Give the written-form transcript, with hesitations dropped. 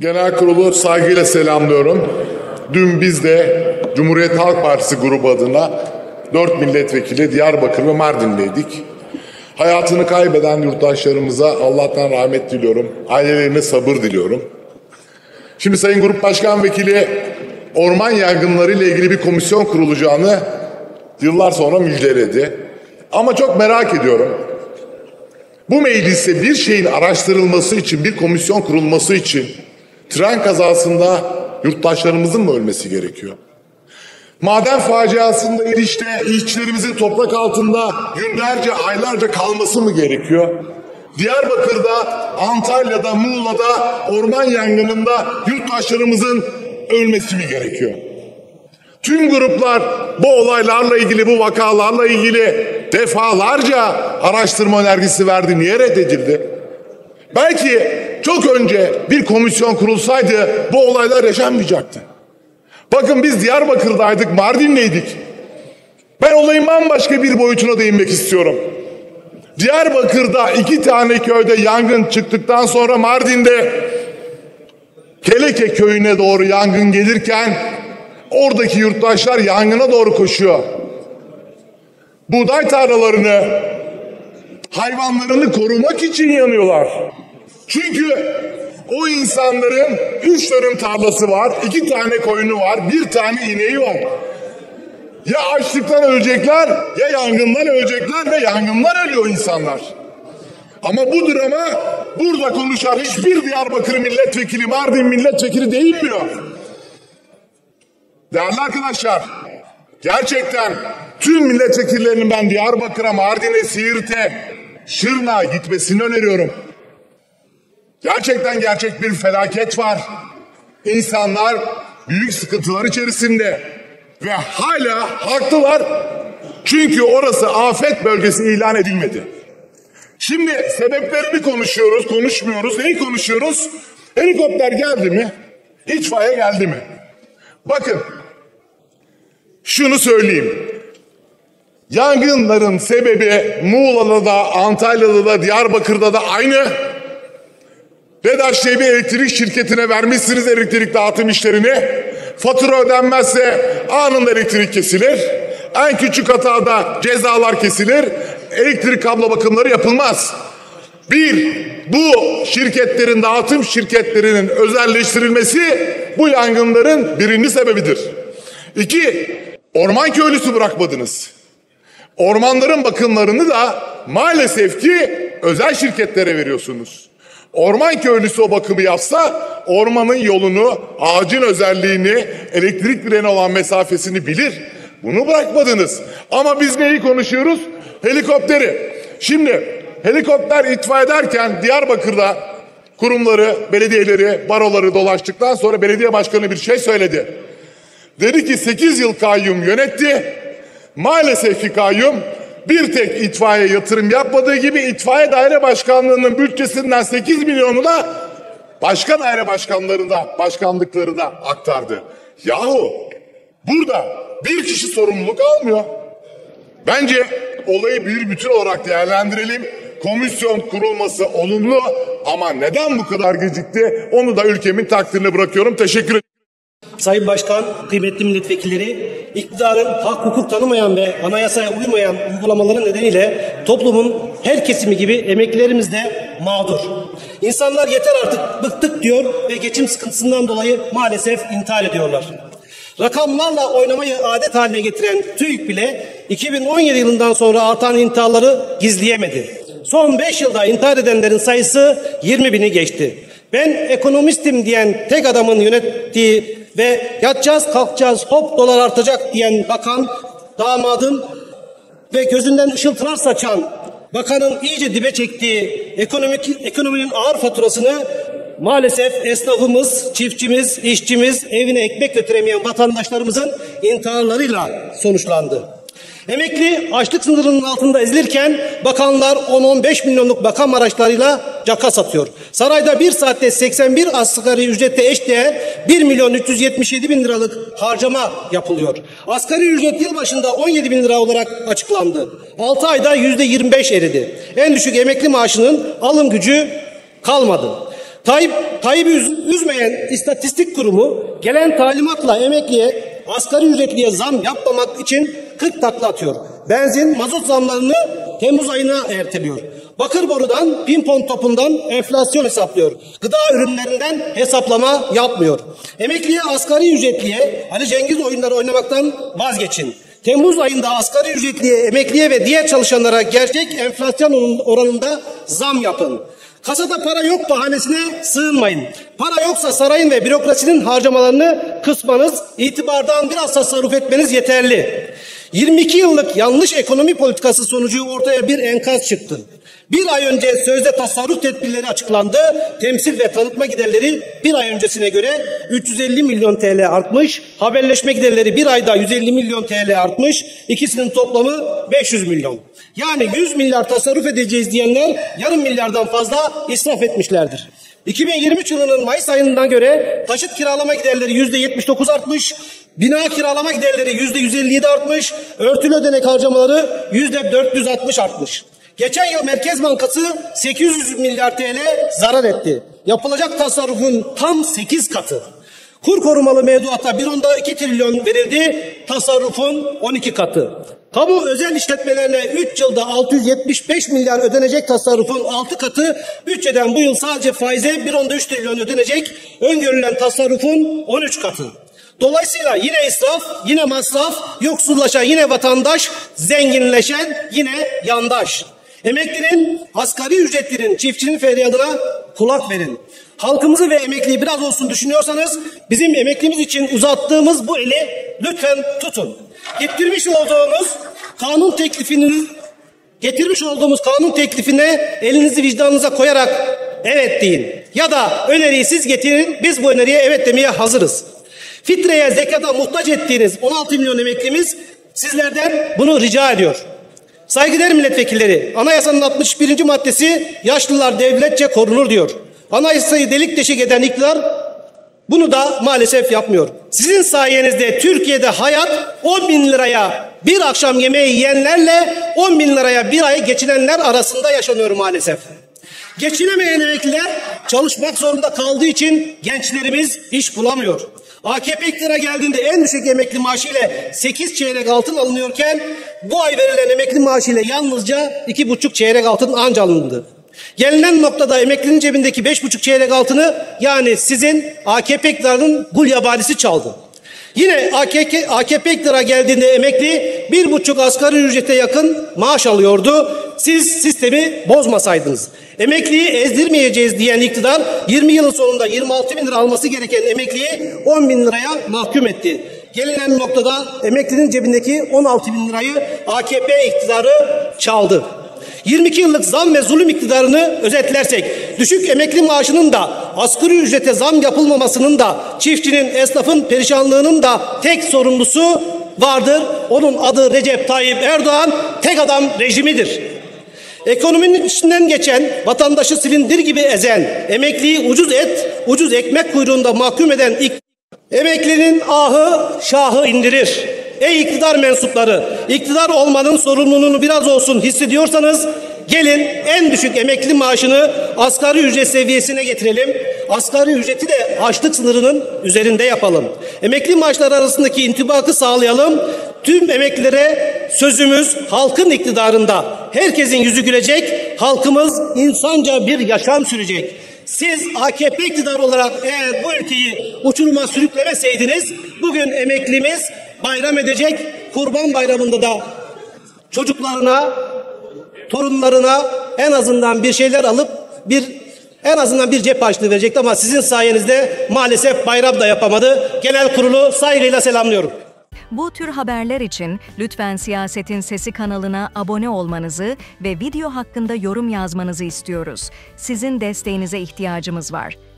Genel kurulu saygıyla selamlıyorum. Dün biz de Cumhuriyet Halk Partisi grubu adına 4 milletvekili Diyarbakır ve Mardin'deydik. Hayatını kaybeden yurttaşlarımıza Allah'tan rahmet diliyorum. Ailelerine sabır diliyorum. Şimdi Sayın Grup Başkan Vekili orman yangınları ile ilgili bir komisyon kurulacağını yıllar sonra müjdeledi. Ama çok merak ediyorum. Bu mecliste bir şeyin araştırılması için, bir komisyon kurulması için tren kazasında yurttaşlarımızın mı ölmesi gerekiyor? Maden faciasında İliç'te işçilerimizin toprak altında günlerce, aylarca kalması mı gerekiyor? Diyarbakır'da, Antalya'da, Muğla'da orman yangınında yurttaşlarımızın ölmesi mi gerekiyor? Tüm gruplar bu olaylarla ilgili, bu vakalarla ilgili defalarca araştırma önergesi verdi. Niye reddedildi? Belki çok önce bir komisyon kurulsaydı bu olaylar yaşanmayacaktı. Bakın biz Diyarbakır'daydık, Mardin'deydik. Ben olayın bambaşka bir boyutuna değinmek istiyorum. Diyarbakır'da 2 tane köyde yangın çıktıktan sonra Mardin'de Keleke köyüne doğru yangın gelirken oradaki yurttaşlar yangına doğru koşuyor. Buğday tarlalarını, hayvanlarını korumak için yanıyorlar. Çünkü o insanların 3 dönüm tarlası var, 2 tane koyunu var, 1 tane ineği var. Ya açlıktan ölecekler, ya yangından ölecekler ve yangından ölüyor insanlar. Ama bu drama burada konuşan hiçbir Diyarbakır milletvekili, Mardin milletvekili değinmiyor. Değerli arkadaşlar, gerçekten tüm milletvekillerinin ben Diyarbakır'a, Mardin'e, Siirt'e, Şırnak'a gitmesini öneriyorum. Gerçek bir felaket var. İnsanlar büyük sıkıntılar içerisinde ve hala haklılar. Çünkü orası afet bölgesi ilan edilmedi. Şimdi sebeplerini konuşmuyoruz. Neyi konuşuyoruz? Helikopter geldi mi? İtfaiye geldi mi? Bakın, şunu söyleyeyim. Yangınların sebebi Muğla'da da, Antalya'da da, Diyarbakır'da da aynı. DEDAŞ diye bir elektrik şirketine vermişsiniz elektrik dağıtım işlerini. Fatura ödenmezse anında elektrik kesilir. En küçük hatada cezalar kesilir. Elektrik kablo bakımları yapılmaz. Bu şirketlerin, dağıtım şirketlerinin özelleştirilmesi bu yangınların birinci sebebidir. 2, orman köylüsü bırakmadınız. Ormanların bakımlarını da maalesef ki özel şirketlere veriyorsunuz. Orman köylüsü o bakımı yapsa ormanın yolunu, ağacın özelliğini, elektrik direğine olan mesafesini bilir. Bunu bırakmadınız. Ama biz neyi konuşuyoruz? Helikopteri. Şimdi helikopter itfaiye ederken Diyarbakır'da kurumları, belediyeleri, baroları dolaştıktan sonra belediye başkanı bir şey söyledi. Dedi ki 8 yıl kayyum yönetti. Maalesef ki kayyum bir tek itfaiye yatırım yapmadığı gibi itfaiye daire başkanlığının bütçesinden 8 milyonu da başka daire başkanlıklarına aktardı. Yahu burada bir kişi sorumluluk almıyor. Bence olayı bir bütün olarak değerlendirelim. Komisyon kurulması olumlu ama neden bu kadar gecikti? Onu da ülkemin takdirine bırakıyorum. Teşekkür ederim. Sayın Başkan, kıymetli milletvekilleri, iktidarın hak hukuk tanımayan ve anayasaya uymayan uygulamaları nedeniyle toplumun her kesimi gibi emeklilerimiz de mağdur. İnsanlar yeter artık bıktık diyor ve geçim sıkıntısından dolayı maalesef intihar ediyorlar. Rakamlarla oynamayı adet haline getiren TÜİK bile 2017 yılından sonra artan intiharları gizleyemedi. Son 5 yılda intihar edenlerin sayısı 20.000'i geçti. Ben ekonomistim diyen tek adamın yönettiği ve yatacağız kalkacağız hop dolar artacak diyen bakan, damadın ve gözünden ışıltılar saçan bakanın iyice dibe çektiği ekonominin ağır faturasını maalesef esnafımız, çiftçimiz, işçimiz, evine ekmek götüremeyen vatandaşlarımızın intiharlarıyla sonuçlandı. Emekli açlık sınırının altında ezilirken bakanlar 10-15 milyonluk makam araçlarıyla caka satıyor. Sarayda bir saatte 81 asgari ücrete eşdeğer 1.377.000 liralık harcama yapılıyor. Asgari ücret yıl başında 17.000 lira olarak açıklandı. 6 ayda %25 eridi. En düşük emekli maaşının alım gücü kalmadı. Tayyip'i üzmeyen istatistik kurumu gelen talimatla emekliye, asgari ücretliye zam yapmamak için 40 takla atıyor. Benzin, mazot zamlarını Temmuz ayına erteliyor. Bakır borudan, pimpon topundan enflasyon hesaplıyor. Gıda ürünlerinden hesaplama yapmıyor. Emekliye, asgari ücretliye Ali Cengiz oyunları oynamaktan vazgeçin. Temmuz ayında asgari ücretliye, emekliye ve diğer çalışanlara gerçek enflasyon oranında zam yapın. Kasada para yok bahanesine sığınmayın. Para yoksa sarayın ve bürokrasinin harcamalarını kısmanız, itibardan biraz tasarruf etmeniz yeterli. 22 yıllık yanlış ekonomi politikası sonucu ortaya bir enkaz çıktı. Bir ay önce sözde tasarruf tedbirleri açıklandı. Temsil ve tanıtma giderleri bir ay öncesine göre 350 milyon TL artmış. Haberleşme giderleri bir ayda 150 milyon TL artmış. İkisinin toplamı 500 milyon. Yani 100 milyar tasarruf edeceğiz diyenler yarım milyardan fazla israf etmişlerdir. 2023 yılının Mayıs ayından göre taşıt kiralama giderleri %79 artmış, bina kiralama giderleri %157 artmış, örtülü ödenek harcamaları %460 artmış. Geçen yıl Merkez Bankası 800 milyar TL zarar etti. Yapılacak tasarrufun tam 8 katı. Kur korumalı mevduata 1.2 trilyon verildi, tasarrufun 12 katı. Kamu özel işletmelerine 3 yılda 675 milyar ödenecek tasarrufun 6 katı, bütçeden bu yıl sadece faize 1.3 trilyon ödenecek, öngörülen tasarrufun 13 katı. Dolayısıyla yine israf, yine masraf, yoksullaşan yine vatandaş, zenginleşen yine yandaş. Emeklinin, asgari ücretlinin, çiftçinin feryadına kulak verin. Halkımızı ve emekliyi biraz olsun düşünüyorsanız bizim emeklimiz için uzattığımız bu eli lütfen tutun. Getirmiş olduğumuz kanun teklifine elinizi vicdanınıza koyarak evet deyin. Ya da öneriyi siz getirin, biz bu öneriye evet demeye hazırız. Fitreye, zekata muhtaç ettiğiniz 16 milyon emeklimiz sizlerden bunu rica ediyor. Saygıdeğer milletvekilleri, anayasanın 61. maddesi yaşlılar devletçe korunur diyor. Anayasayı delik deşik eden iktidar bunu da maalesef yapmıyor. Sizin sayenizde Türkiye'de hayat 10 bin liraya bir akşam yemeği yiyenlerle 10 bin liraya bir ay geçinenler arasında yaşanıyor maalesef. Geçinemeyen emekliler çalışmak zorunda kaldığı için gençlerimiz iş bulamıyor. AKP iktidara geldiğinde en düşük emekli maaşı ile 8 çeyrek altın alınıyorken bu ay verilen emekli maaşı ile yalnızca 2,5 çeyrek altın anca alındı. Gelinen noktada emeklinin cebindeki 5,5 çeyrek altını yani sizin AKP iktidarının gulyabalisi çaldı. Yine AKP iktidara geldiğinde emekli 1,5 asgari ücrete yakın maaş alıyordu. Siz sistemi bozmasaydınız. Emekliyi ezdirmeyeceğiz diyen iktidar 20 yılın sonunda 26 bin lira alması gereken emekliyi 10 bin liraya mahkum etti. Gelinen noktada emeklinin cebindeki 16 bin lirayı AKP iktidarı çaldı. 22 yıllık zam ve zulüm iktidarını özetlersek, düşük emekli maaşının da, asgari ücrete zam yapılmamasının da, çiftçinin, esnafın perişanlığının da tek sorumlusu vardır. Onun adı Recep Tayyip Erdoğan, tek adam rejimidir. Ekonominin içinden geçen, vatandaşı silindir gibi ezen, emekliyi ucuz et, ucuz ekmek kuyruğunda mahkum eden emeklinin ahı şahı indirir. Ey iktidar mensupları, iktidar olmanın sorumluluğunu biraz olsun hissediyorsanız gelin en düşük emekli maaşını asgari ücret seviyesine getirelim. Asgari ücreti de açlık sınırının üzerinde yapalım. Emekli maaşları arasındaki intibakı sağlayalım. Tüm emeklilere sözümüz halkın iktidarında. Herkesin yüzü gülecek, halkımız insanca bir yaşam sürecek. Siz AKP iktidarı olarak eğer bu ülkeyi uçuruma sürüklemeseydiniz bugün emeklimiz bayram edecek. Kurban Bayramı'nda da çocuklarına, torunlarına en azından bir şeyler alıp en azından bir cep harçlığı verecekti ama sizin sayenizde maalesef bayram da yapamadı. Genel kurulu saygıyla selamlıyorum. Bu tür haberler için lütfen Siyasetin Sesi kanalına abone olmanızı ve video hakkında yorum yazmanızı istiyoruz. Sizin desteğinize ihtiyacımız var.